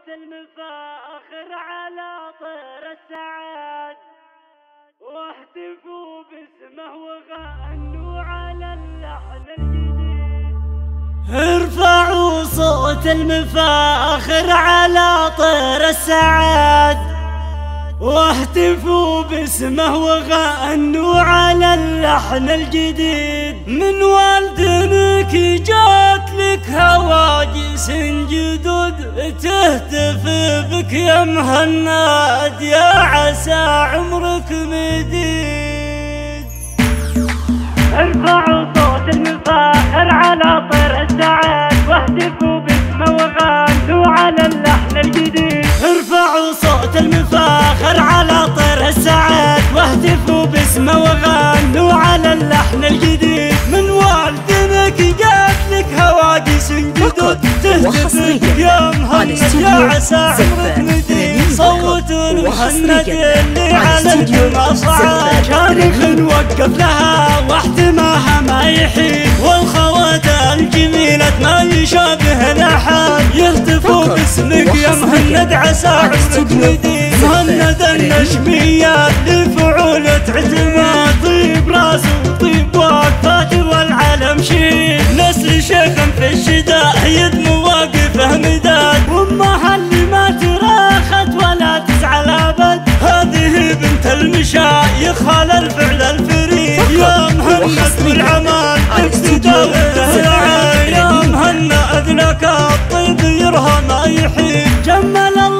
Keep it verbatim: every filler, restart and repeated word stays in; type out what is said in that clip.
صوت المفاخر على طير السعاد، واهتفوا باسمه وغنوا على اللحن الجديد. ارفعوا صوت المفاخر على طير السعاد، واهتفوا باسمه وغنوا على اللحن الجديد. من والدنك جات لك هواجس جدد، تهتف بك يا مهند يا عسى عمرك مديد. ارفعوا صوت المفاخر على طير السعاد، واهتفوا باسمه وغنوا على اللحن الجديد. ارفعوا صوت المفاخر على طير السعاد، واهتفوا باسمه وغنوا على اللحن الجديد. من والدنك جات لك هواجس جدد، تهتف يا مهند يا عسى عمرك مديد. صوتوا المهند اللي على الجمعة صعد، شامخ نوقف لها واحتماها ما يحيد. والخوات الجميلة ما يشابه لحد، يهتفوا باسمك يا مهند عسى عمرك مديد. مهند النجميات لفعول تعتمد، طيب راس وطيب وقفات والعلم شيد. نسل شيخ في الشداء يد مواقفه مداد، وامها اللي ما تراخت ولا تزعل ابد. هذه بنت المشايخ على الفعل الفريد، يا مهند بالعمل اقتدى بالرعاية. يا مهند لك الطيب يرهى ما يحيد. جمل